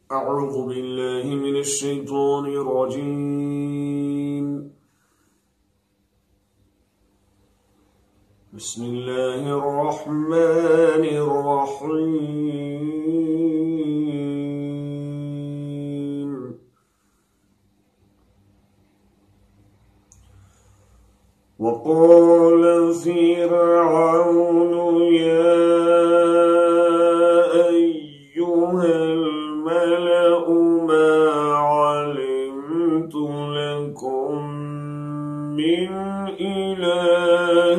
أعوذ بالله من الشيطان الرجيم. بسم الله الرحمن الرحيم. وقال فرعون يا أيها الملأ ما علمت لكم من إله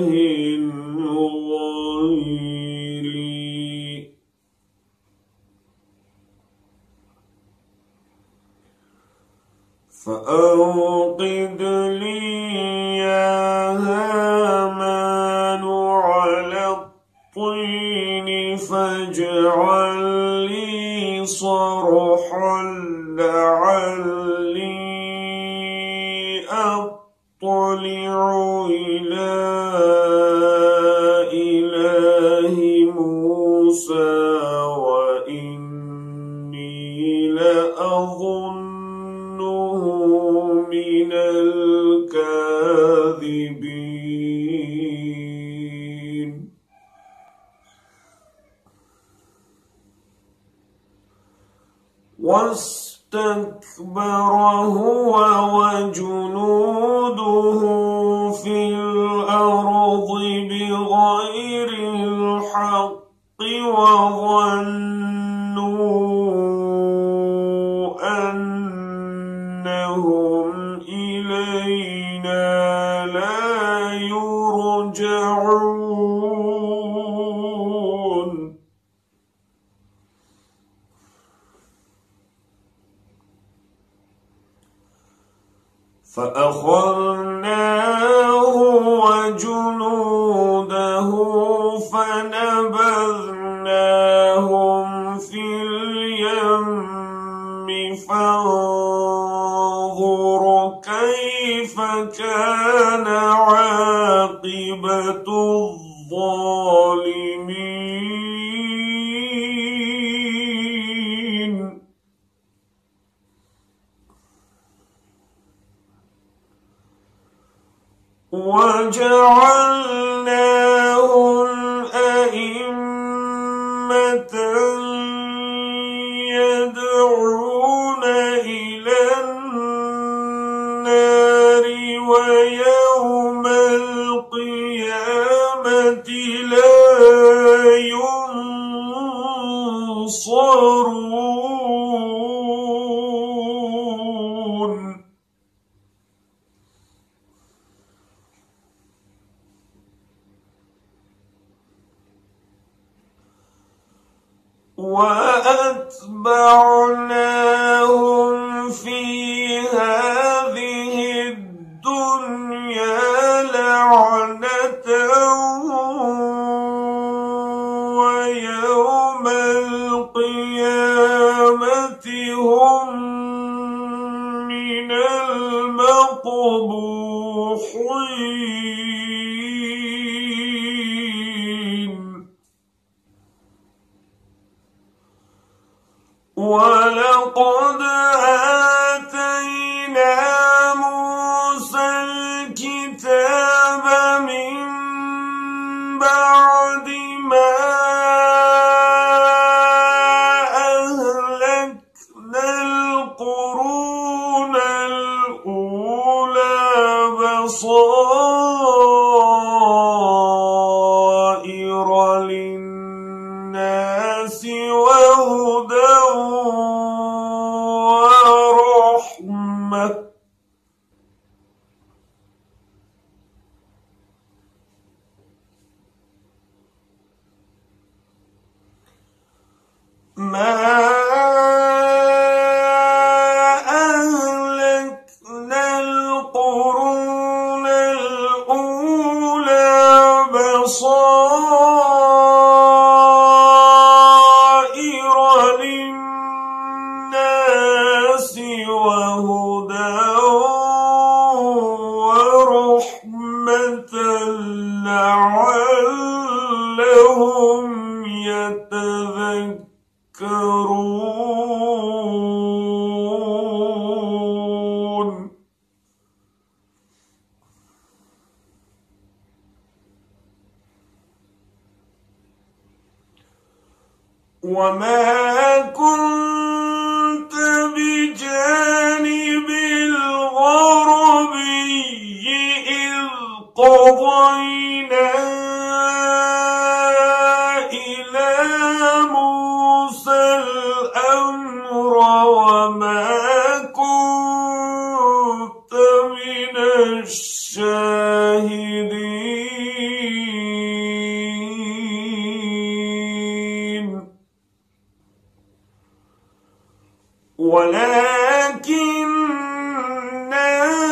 غيري فأوقد لي يا هامان على الطين فاجعل لي صرحا لعلي أطلع إلى إله موسى وإني لأظنه من الكاذبين. واستكبر هو وجنوده في الأرض بغير الحق وظنوا أنهم إلينا لا يرجعون. فأخذناه وجنوده فنبذناهم في اليم فانظر كيف كان عاقبة الظالمين. وجعلناهم أئمة يدعون إلى النار ويوم القيامة لا ينصرون. وأتبعناهم في هذه الدنيا لعنة ويوم القيامة هم من المقبوحين. ولقد آتينا موسى الكتاب من بعد ما أهلكنا القرون الأولى بصائر للناس وهدى ورحمة. ما أهلكنا القرون الأولى بصائر للناس وهدى ورحمة لعلهم يتذكرون. وما كنت بجانب الغربي إذ قضينا إلى موسى الأمر وما كنت من الشاهدين ولكننا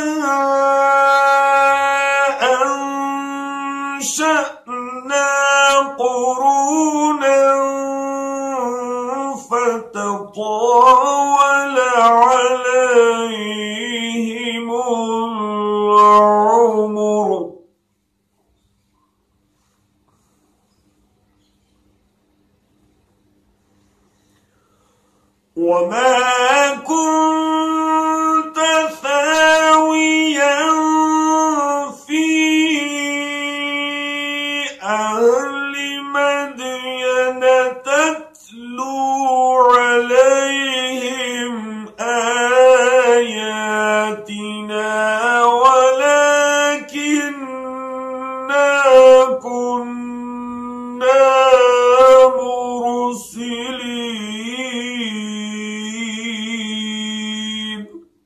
أنشأنا قرونا فتطاول عليهم العمر وما كنت ثاويا في أهل مدين تتلو عليهم آياتنا ولكننا كنا مرسلين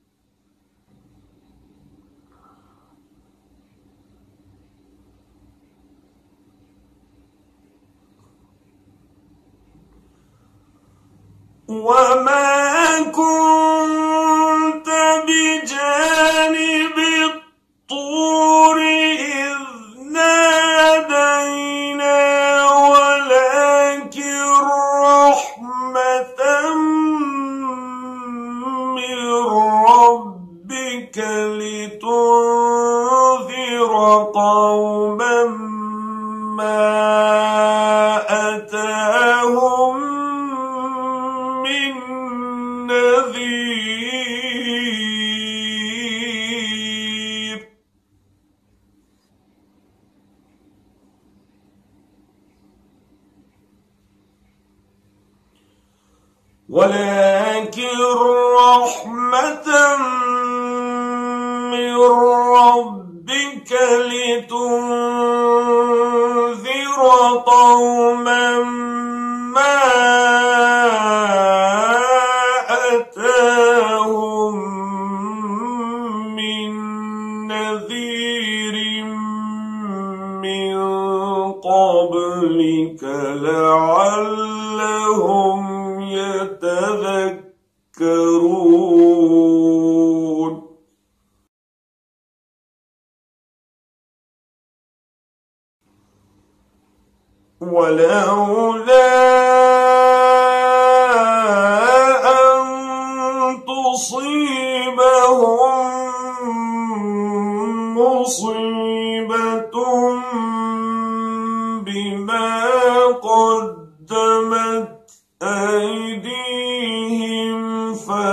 وما كنت بجانب الطور إذ نادينا ولكن رحمة من ربك لتنذر قوما ما أتاهم من نذير ولكن رحمة من ربك لتنذر قوما ما أتاهم من نذير من قبلك لعلهم يتذكرون ولولا أن تصيبهم مصيبة بما قدمت أيديهم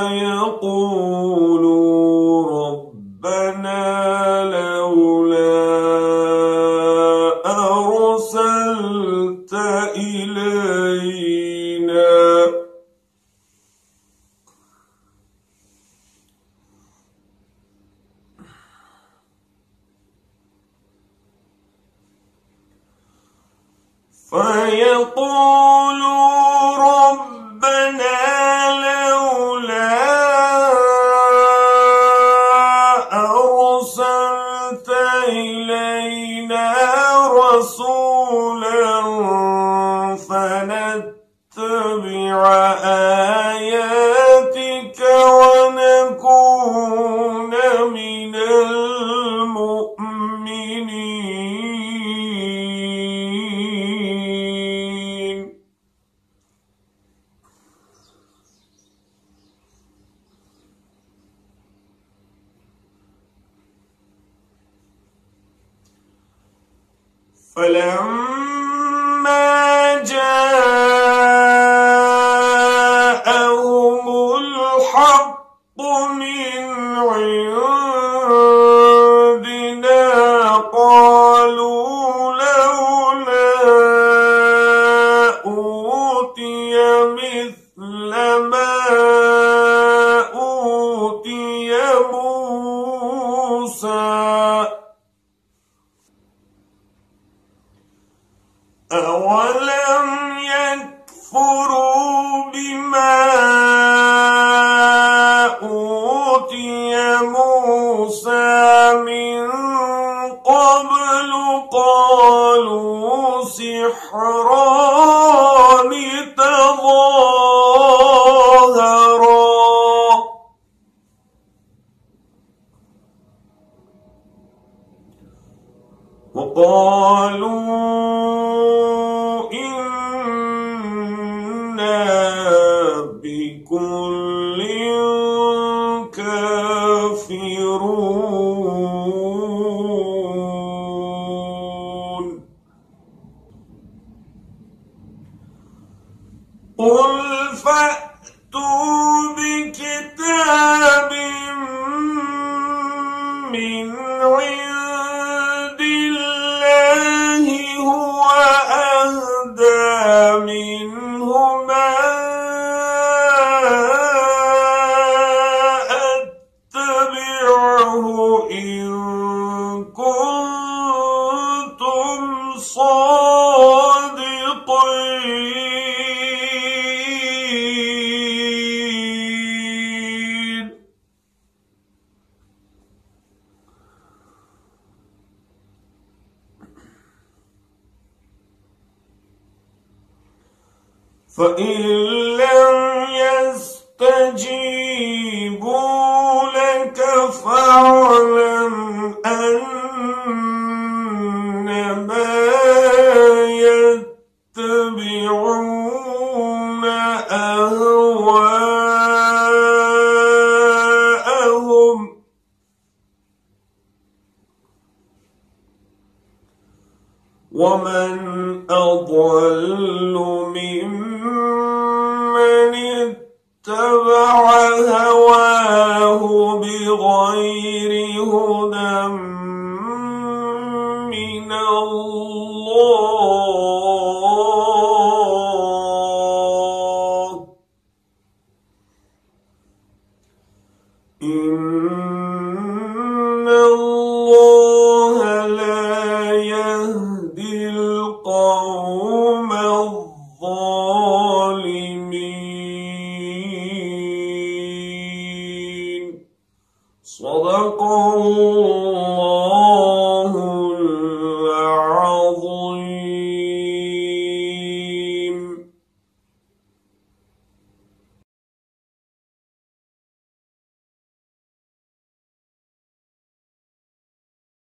فيقولوا ربنا لولا أرسلت إلينا رسولا فنتبع آياتك ونكون من المؤمنين فلما جاءهم الحق من عندنا قالوا لولا أوتي أوتي موسى أولم يكفروا بما أوتي موسى من قبل قالوا سحران تظاهرا وقالوا إنا بكل كافرون قل فأتوا بكتاب من عند الله هو أهدى منه من أتبعه إن كنتم صادقين فإن لم يستجيبوا لك فاعلم أنما يتبعون أهواءهم ومن أضل ممن اتبع هواه بغير هدى من الله إن الله لا يهدي القوم الظالمين صدق الله